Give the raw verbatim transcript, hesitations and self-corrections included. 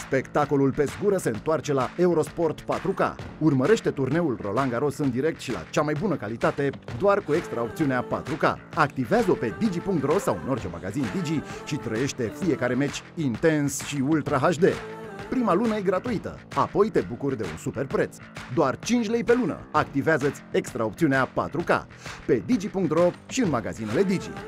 Spectacolul pe zgură se întoarce la Eurosport patru K. Urmărește turneul Roland Garros în direct și la cea mai bună calitate, doar cu extra opțiunea patru K. Activează-o pe digi punct ro sau în orice magazin Digi și trăiește fiecare meci intens și Ultra H D. Prima lună e gratuită, apoi te bucuri de un super preț. Doar cinci lei pe lună. Activează-ți extra opțiunea patru K pe digi punct ro și în magazinele Digi.